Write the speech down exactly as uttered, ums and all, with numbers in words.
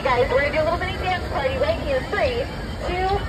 guys, we're gonna do a little mini dance party right here. Three, two,